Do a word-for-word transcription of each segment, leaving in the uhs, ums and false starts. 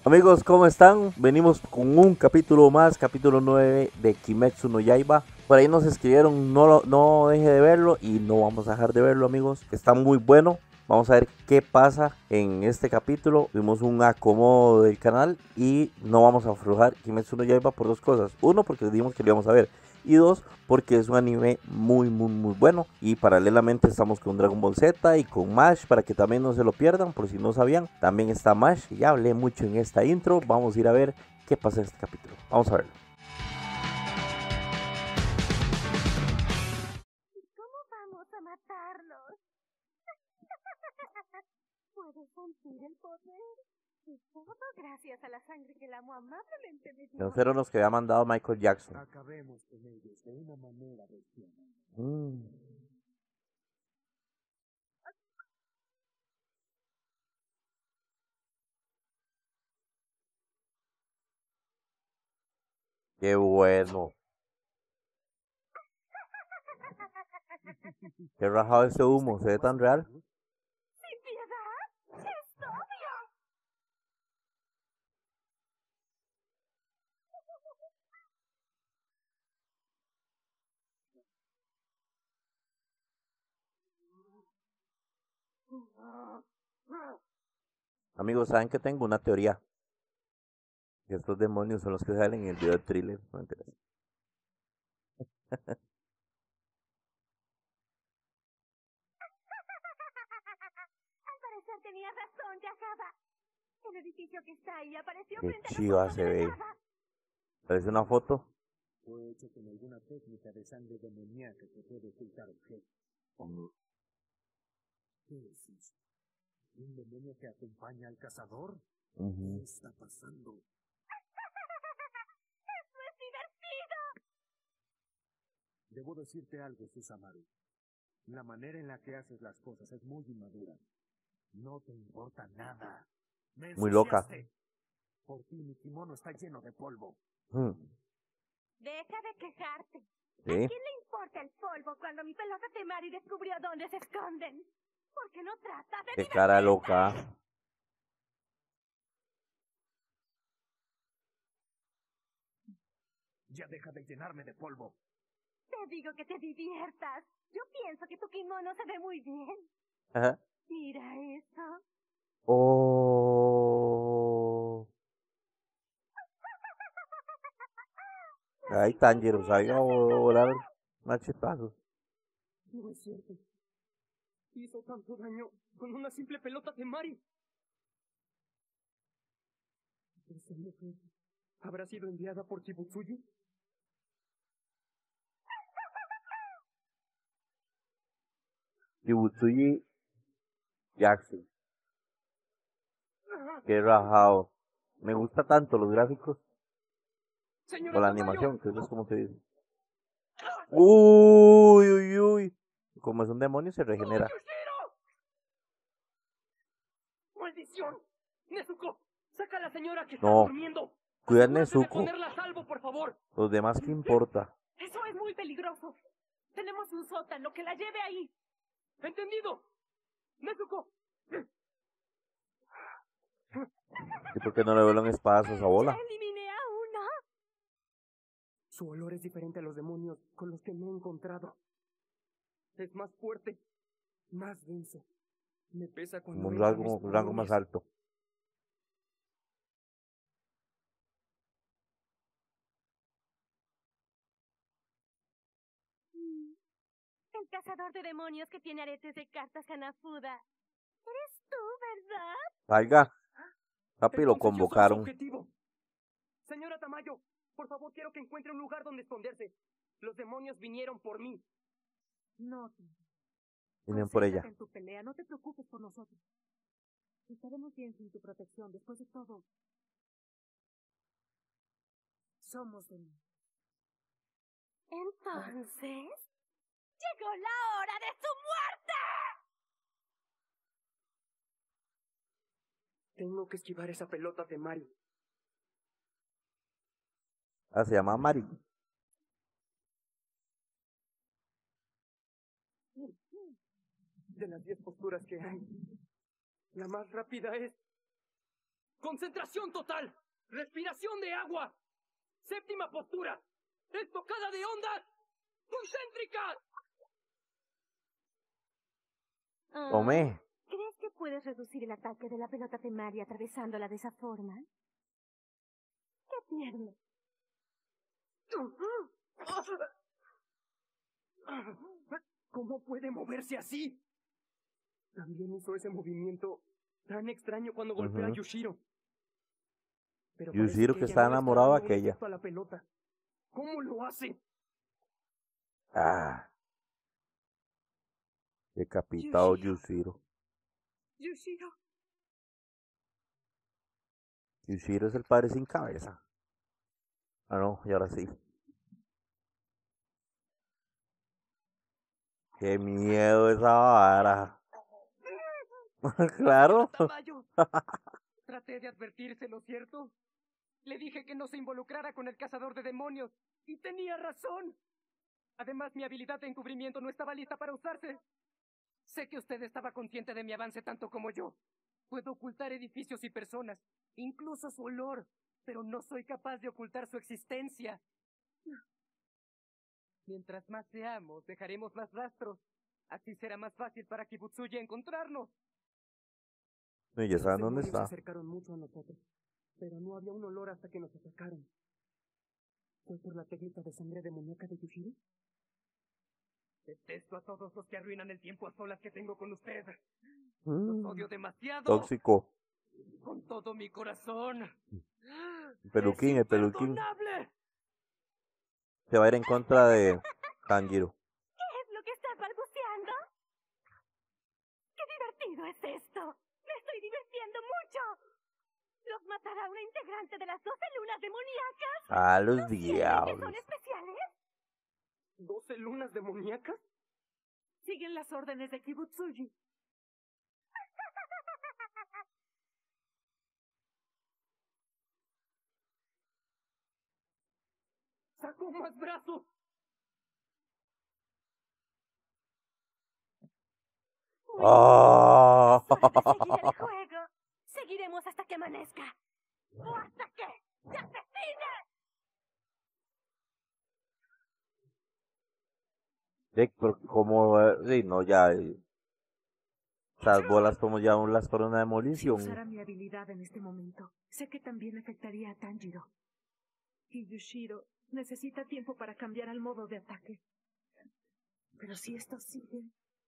Amigos, ¿cómo están? Venimos con un capítulo más, capítulo nueve de Kimetsu no Yaiba. Por ahí nos escribieron, no, lo- no deje de verlo y no vamos a dejar de verlo, amigos. Está muy bueno. Vamos a ver qué pasa en este capítulo. Vimos un acomodo del canal y no vamos a aflojar Kimetsu no Yaiba por dos cosas. Uno, porque dijimos que lo íbamos a ver. Y dos, porque es un anime muy, muy, muy bueno. Y paralelamente estamos con Dragon Ball Z y con Mash para que también no se lo pierdan, por si no sabían. También está Mash. Ya hablé mucho en esta intro. Vamos a ir a ver qué pasa en este capítulo. Vamos a verlo. ¿Cómo vamos a matarlos? ¿Puedes sentir el poder? Y todo gracias a la sangre que el amo amablemente me dio. Los cero nos que había mandado Michael Jackson. Acabemos con ellos de una manera bestial. Mm. Qué bueno. Qué rajado ese humo. Se ve tan real. ¿Sin piedad? ¡Es obvio! Amigos, ¿saben que tengo una teoría? Que estos demonios son los que salen en el video de thriller. No me interesa. Al parecer tenías razón, Yakaba. El edificio que está ahí apareció Qué frente a chiva nosotros se de la ve. nada. Parece una foto. Fue hecho con alguna técnica de sangre demoníaca que puede ocultar objetos. ¿Qué es eso? ¿Un demonio que acompaña al cazador? Ujú. ¿Qué está pasando? ¡Eso es divertido! Debo decirte algo, Susamaru. La manera en la que haces las cosas es muy inmadura. No te importa nada. ¡Me Muy loca. ensuciaste! Por ti mi kimono está lleno de polvo. Mm. Deja de quejarte. ¿A Sí. quién le importa el polvo cuando mi pelota Temari descubrió dónde se esconden? ¿Por qué no tratas de Qué cara divertirte? loca. Ya deja de llenarme de polvo. Te digo que te diviertas. Yo pienso que tu kimono se ve muy bien. Ajá. Mira eso. Oh. Ay, Tanjiro, salga a volar machetazos. No es cierto. Hizo tanto daño con una simple pelota de Mari. ¿Esa mujer habrá sido enviada por Kibutsuji? Kibutsuji Jackson. Qué rajado. Me gusta tanto los gráficos Señora o la Tamayo, animación, que eso es como se dice. Uy, uy, uy. Como es un demonio, se regenera. ¡Yushiro! ¡Maldición! ¡Nezuko! ¡Saca a la señora que está No. durmiendo! Cuida a Asegúrate de Nezuko. ponerla a salvo, por favor. Los demás, ¿qué importa? Eso es muy peligroso. Tenemos un sótano que la lleve ahí. ¿Entendido? ¡Nezuko! ¿Y por qué no le vuelan espadazos a bola? Ya eliminé a uno. Su olor es diferente a los demonios con los que me he encontrado. Es más fuerte, más denso. Me pesa cuando Como un entra a rango, mis un rango más pulmones. alto. El cazador de demonios que tiene aretes de cartas Hanafuda. Eres tú, ¿verdad? Salga. Papi, lo Entonces yo soy su convocaron. objetivo. Señora Tamayo, por favor quiero que encuentre un lugar donde esconderse. Los demonios vinieron por mí. No, Vienen por ella. en tu pelea. No te preocupes por nosotros. Estaremos bien sin tu protección. Después de todo, somos demonios. Entonces, llegó la hora de su muerte. Tengo que esquivar esa pelota de Mari. Ah, se llama Mari. De las diez posturas que hay, la más rápida es Concentración total. Respiración de agua. Séptima postura. Estocada de ondas concéntricas. Ah, Tomé. ¿Crees que puedes reducir el ataque de la pelota temaria atravesándola de esa forma? ¡Qué tierno! ¿Cómo puede moverse así? También hizo ese movimiento tan extraño cuando golpeó a Ujú. Yushiro. Pero Yushiro parece que ella está no le enamorado de dando un aquella. efecto a la pelota. ¿Cómo lo hace? Ah. Decapitado Yushiro. Yushiro. Yushiro. Yushiro es el padre sin cabeza. Ah, no, y ahora sí. Qué miedo esa vara. Claro. Tamayo. Traté de advertírselo, ¿cierto? Le dije que no se involucrara con el cazador de demonios. Y tenía razón. Además, mi habilidad de encubrimiento no estaba lista para usarse. Sé que usted estaba consciente de mi avance tanto como yo. Puedo ocultar edificios y personas, incluso su olor, pero no soy capaz de ocultar su existencia. Mientras más seamos, dejaremos más rastros. Así será más fácil para Kibutsuji encontrarnos. No, ya Esos saben dónde demonios está. se acercaron mucho a nosotros, pero no había un olor hasta que nos atacaron. ¿Fue por la técnica de sangre demoníaca de Yushiro? Detesto a todos los que arruinan el tiempo a solas que tengo con usted. Los Mm, odio demasiado. tóxico. Con todo mi corazón. El peluquín, ¡Es el peluquín. imperdonable! Se va a ir en contra de Tanjiro. ¿Qué es lo que estás balbuceando? ¡Qué divertido es esto! ¡Me estoy divirtiendo mucho! ¿Los matará una integrante de las doce lunas demoníacas? A los ¿No sienten que diablos. son especiales? ¿Doce lunas demoníacas? Siguen las órdenes de Kibutsuji. ¡Sacó más brazos! Muy ¡Ah! bien, es hora de seguir el juego. Seguiremos hasta que amanezca. ¡O hasta que te asesine! Sí, pero como, eh, sí, no, ya. eh, Esas bolas como ya las para una Si demolición. usara mi habilidad en este momento, sé que también afectaría a Tanjiro. Y Yushiro necesita tiempo para cambiar al modo de ataque. Pero si esto sigue...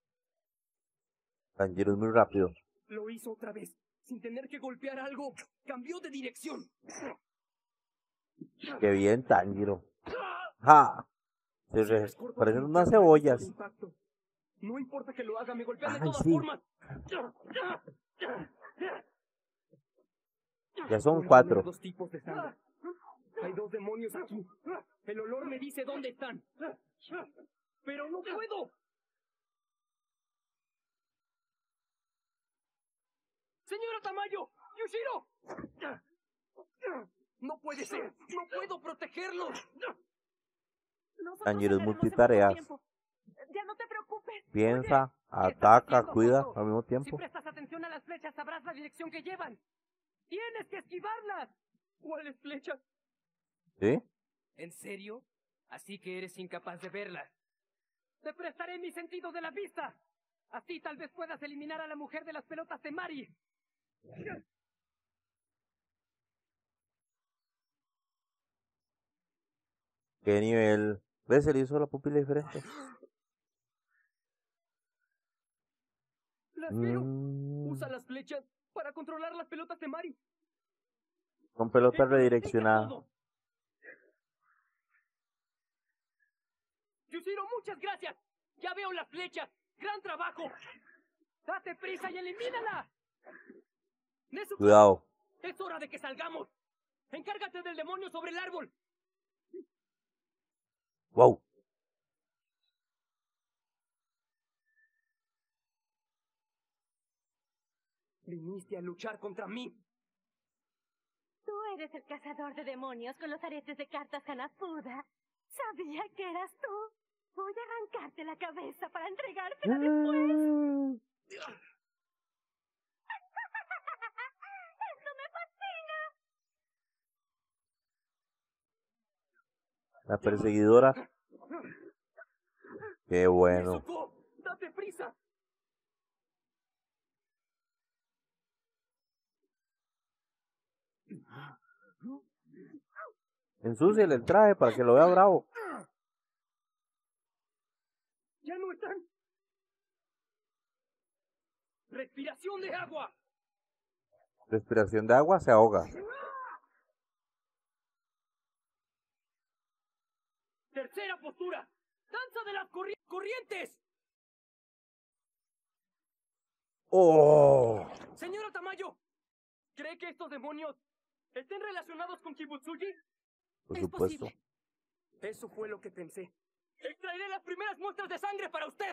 Tanjiro es muy rápido. Lo hizo otra vez. Sin tener que golpear algo, cambió de dirección. Qué bien, Tanjiro. ¡Ja! Se Si re- les corto parecen la unas mitad para evitar cebollas. impacto, no importa que lo haga, me golpean de Ay, todas sí. formas. Ya son Puedo cuatro. oler dos tipos de sangre. Hay dos demonios aquí. El olor me dice dónde están. Pero no puedo. Señora Tamayo, Yushiro. No puede ser. No puedo protegerlos. Nosotros Tanjiro es llegaremos en poco multitareas. tiempo. Ya no te preocupes. Piensa, ¿Qué estás ataca, haciendo, cuida Joto? al mismo Si tiempo. prestas atención a las flechas, sabrás la dirección que llevan. ¡Tienes que esquivarlas! ¿Cuáles flechas? ¿Sí? ¿En serio? Así que eres incapaz de verlas. Te prestaré mi sentido de la vista. Así tal vez puedas eliminar a la mujer de las pelotas de Mari. ¿Qué nivel? ¿Ves? Se le hizo la pupila diferente. ¡Las veo! Mm, Usa las flechas para controlar las pelotas de Mari. con pelota Esto lo explica redireccionada. todo. Yushiro, muchas gracias. Ya veo las flechas. ¡Gran trabajo! ¡Date prisa y elimínala! Nezuko, Cuidado. es hora de que salgamos. Encárgate del demonio sobre el árbol. Wow. Viniste a luchar contra mí. Tú eres el cazador de demonios con los aretes de cartas Hanafuda. Sabía que eras tú. Voy a arrancarte la cabeza para entregártela después. Mm, ¡Esto me fascina! La perseguidora. Qué bueno. ¡Nezuko! ¡Date prisa! Ensúciale el traje para que lo vea bravo. ¡Ya no están! ¡Respiración de agua! Respiración de agua, se ahoga. ¡Tercera postura! ¡Danza de las corri- corrientes! ¡Oh! Señora Tamayo, ¿cree que estos demonios estén relacionados con Kibutsuji? Por Es supuesto. posible. Eso fue lo que pensé. ¡Extraeré las primeras muestras de sangre para usted!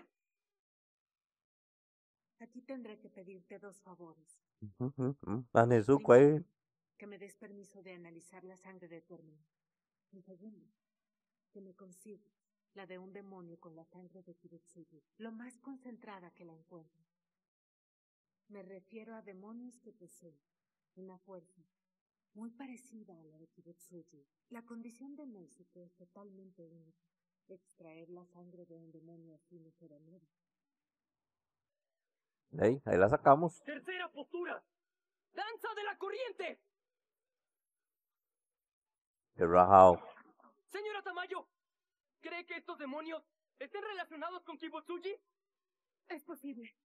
Aquí tendré que pedirte dos favores. Uh -huh, uh. A Nezuko ahí. Que me des permiso de analizar la sangre de tu hermano. Y segundo, que me consigas la de un demonio con la sangre de Kibutsuji, lo más concentrada que la encuentre. Me refiero a demonios que poseen una fuerza muy parecida a la de Kibutsuji. La condición de Nezuko es totalmente única. Extraer la sangre de un demonio así no será nuevo. Ahí, ahí la sacamos. ¡Tercera postura! ¡Danza de la corriente! Qué rajado. Señora Tamayo, ¿cree que estos demonios estén relacionados con Kibutsuji? Es posible.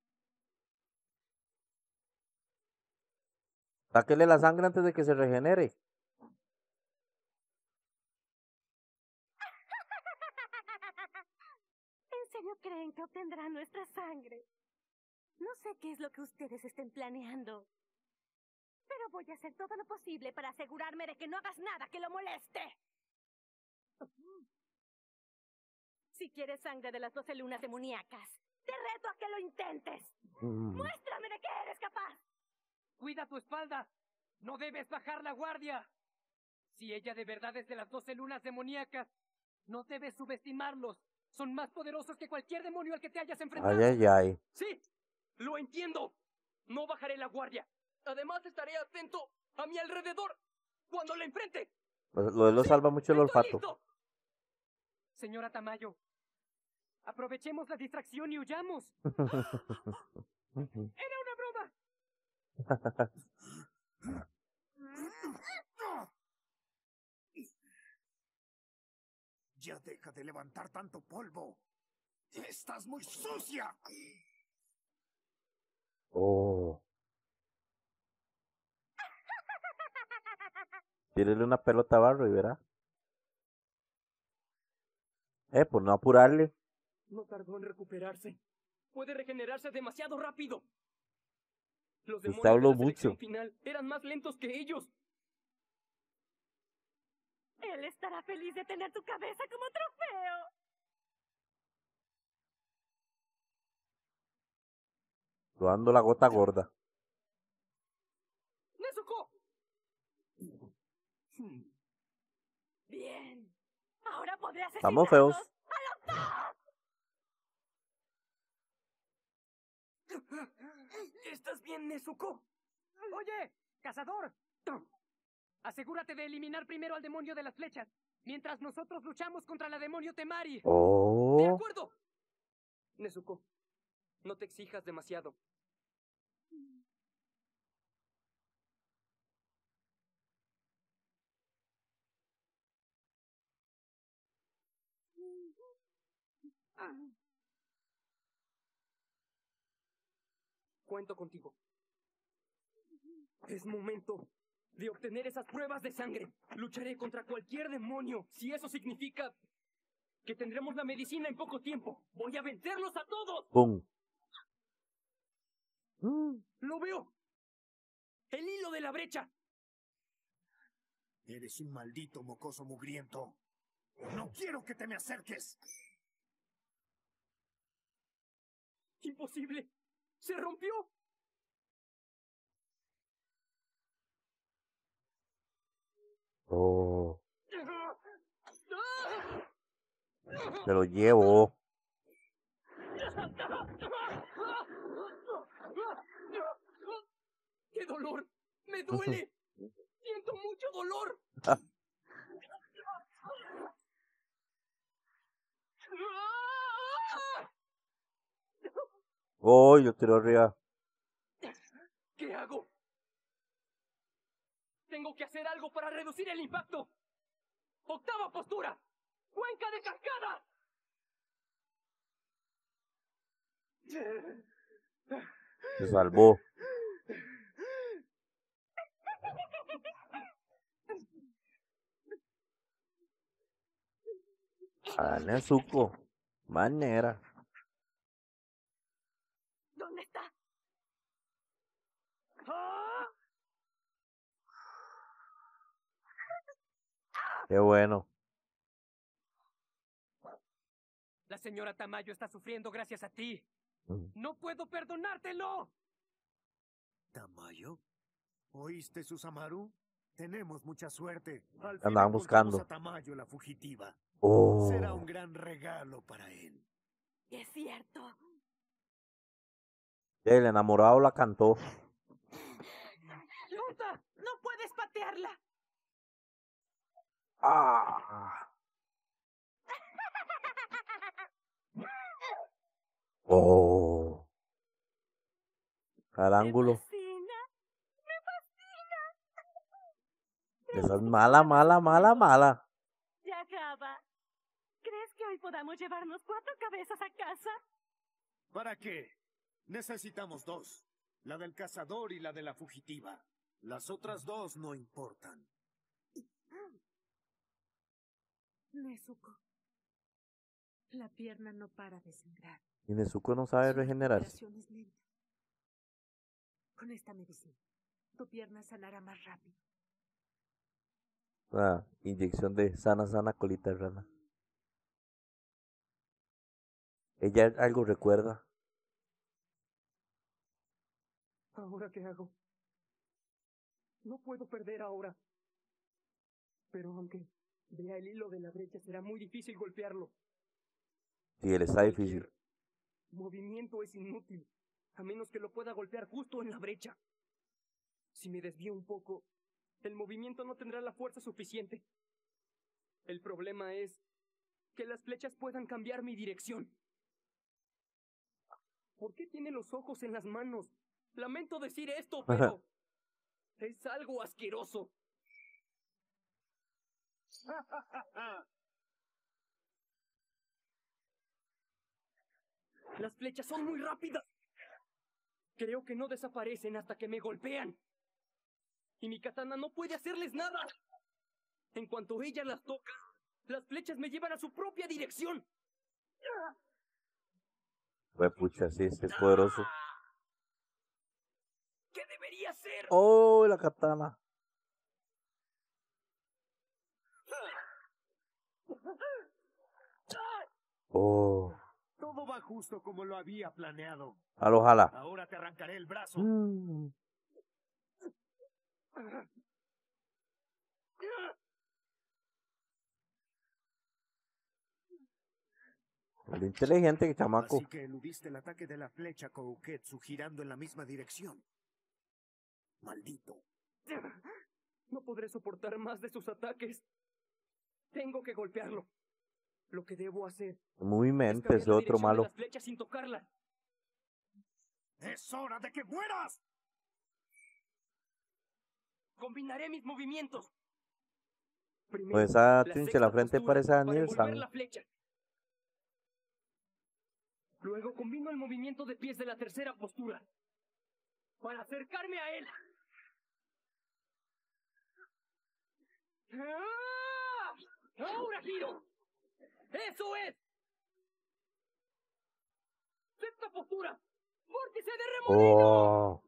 Sáquele la sangre antes de que se regenere. ¿En serio creen que obtendrán nuestra sangre? No sé qué es lo que ustedes estén planeando, pero voy a hacer todo lo posible para asegurarme de que no hagas nada que lo moleste. Si quieres sangre de las doce lunas demoníacas, te reto a que lo intentes. Mm. ¡Muéstrame de qué eres capaz! ¡Cuida tu espalda! ¡No debes bajar la guardia! Si ella de verdad es de las doce lunas demoníacas, no debes subestimarlos. Son más poderosos que cualquier demonio al que te hayas enfrentado. Ay, ay, ay. Sí, lo entiendo. No bajaré la guardia. Además estaré atento a mi alrededor cuando la enfrente. Lo, lo, lo Sí, salva mucho el estoy olfato. listo. Señora Tamayo, aprovechemos la distracción y huyamos. ¡Era una broma! Ya deja de levantar tanto polvo. ¡Estás muy sucia! Oh. Tírele una pelota a barro y verá. Eh, por no apurarle. No tardó en recuperarse. Puede regenerarse demasiado rápido. Los Usted demonios de habló la selección mucho. final eran más lentos que ellos. Él estará feliz de tener tu cabeza como trofeo. Rodando la gota gorda. ¡Nezuko! Bien. Ahora podré Estamos asesinarlos. feos. ¿Estás bien, Nezuko? Oye, cazador. Asegúrate de eliminar primero al demonio de las flechas, mientras nosotros luchamos contra la demonio Temari. Oh. ¡De acuerdo! Nezuko, no te exijas demasiado. Cuento contigo. Es momento de obtener esas pruebas de sangre. Lucharé contra cualquier demonio, si eso significa que tendremos la medicina en poco tiempo. ¡Voy a vencerlos a todos! ¡Pum! Mm. ¡Lo veo! ¡El hilo de la brecha! Eres un maldito mocoso mugriento. No quiero que te me acerques. ¡Imposible! ¡Se rompió! Oh. Se lo llevo. ¡Qué dolor! ¡Me duele! ¡Siento mucho dolor! Oh, yo tiro arriba. ¿Qué hago? Tengo que hacer algo para reducir el impacto. Octava postura. Cuenca de cascada. Se salvó. Ah, Nezuko. Manera. ¿Dónde está? ¡Ah! Qué bueno. La señora Tamayo está sufriendo gracias a ti. Mm. ¡No puedo perdonártelo! ¿Tamayo? ¿Oíste, Susamaru? Tenemos mucha suerte. Al fin Andaban encontramos buscando. a Tamayo, la fugitiva. Oh. Será un gran regalo para él. Es cierto. El enamorado la cantó. ¡Lunta! ¡No puedes patearla! Ah. Oh. Al ángulo. Me fascina. Me fascina. Esa es mala, mala, mala, mala. Ya acaba. ¿Crees que hoy podamos llevarnos cuatro cabezas a casa? ¿Para qué? Necesitamos dos. La del cazador y la de la fugitiva. Las otras dos no importan. Nezuko. La pierna no para de sangrar. Y Nezuko no sabe Su regenerarse. recuperación es lenta. Con esta medicina, tu pierna sanará más rápido. Ah, inyección de sana, sana colita de rana. Ella algo recuerda. ¿Ahora qué hago? No puedo perder ahora. Pero aunque vea el hilo de la brecha, será muy difícil golpearlo. Sí, él está difícil. Cualquier movimiento es inútil, a menos que lo pueda golpear justo en la brecha. Si me desvío un poco, el movimiento no tendrá la fuerza suficiente. El problema es que las flechas puedan cambiar mi dirección. ¿Por qué tiene los ojos en las manos? Lamento decir esto, pero es algo asqueroso. Las flechas son muy rápidas. Creo que no desaparecen hasta que me golpean. Y mi katana no puede hacerles nada. En cuanto ella las toca, las flechas me llevan a su propia dirección. Pues pucha, sí, este es poderoso. ¿Qué debería ser? Oh, la katana. Oh. Todo va justo como lo había planeado. Al ojalá. Ahora te arrancaré el brazo. Mm. Lo inteligente que chamaco. Así que eludiste el ataque de la flecha Kouketsu girando en la misma dirección. Maldito. No podré soportar más de sus ataques. Tengo que golpearlo. Lo que debo hacer Muy es mente cambiar ese la otro dirección de malo. las flechas sin tocarlas. ¡Es hora de que mueras! Combinaré mis movimientos. Primero, Pues esa la trinche sexta la frente postura parece a para envolver Nielsen. la flecha. Luego combino el movimiento de pies de la tercera postura para acercarme a él. ¡Ah! ¡Ahora giro! ¡Eso es! ¡Sexta postura! ¡Vórtice de remolino! Oh.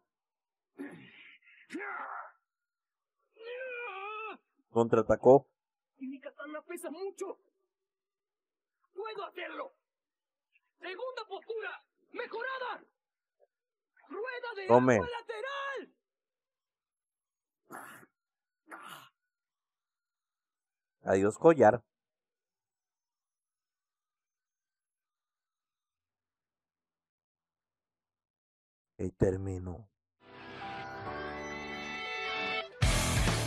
Contraatacó. Mi katana pesa mucho. ¡Puedo hacerlo! ¡Segunda postura! ¡Mejorada! ¡Rueda de Tome. agua lateral! Adiós, collar. Y terminó.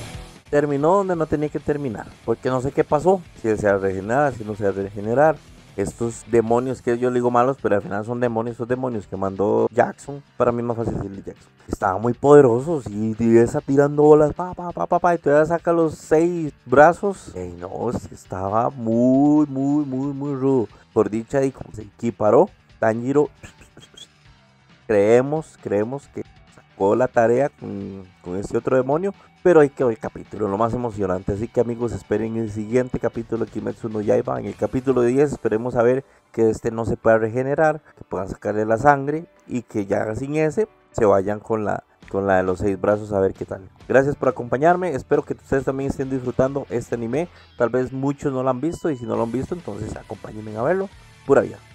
Terminó donde no tenía que terminar. Porque no sé qué pasó. Si desea regenerar, si no desea regenerar. estos demonios que yo le digo malos, pero al final son demonios, estos demonios que mandó Jackson, para mí es más fácil decirle Jackson, estaban muy poderosos y esa tirando bolas, pa, pa, pa, pa, pa, y todavía saca los seis brazos. Ey, no, es que estaba muy, muy, muy, muy rudo. Por dicha, y como se equiparó, Tanjiro, creemos, creemos que sacó la tarea con, con este otro demonio, pero hay que ver el capítulo, lo más emocionante. Así que amigos, esperen el siguiente capítulo de Kimetsu no Yaiba. En el capítulo diez esperemos a ver que este no se pueda regenerar, que puedan sacarle la sangre y que ya sin ese se vayan con la, con la de los seis brazos a ver qué tal. Gracias por acompañarme, espero que ustedes también estén disfrutando este anime. Tal vez muchos no lo han visto y si no lo han visto entonces acompáñenme a verlo. Pura vida.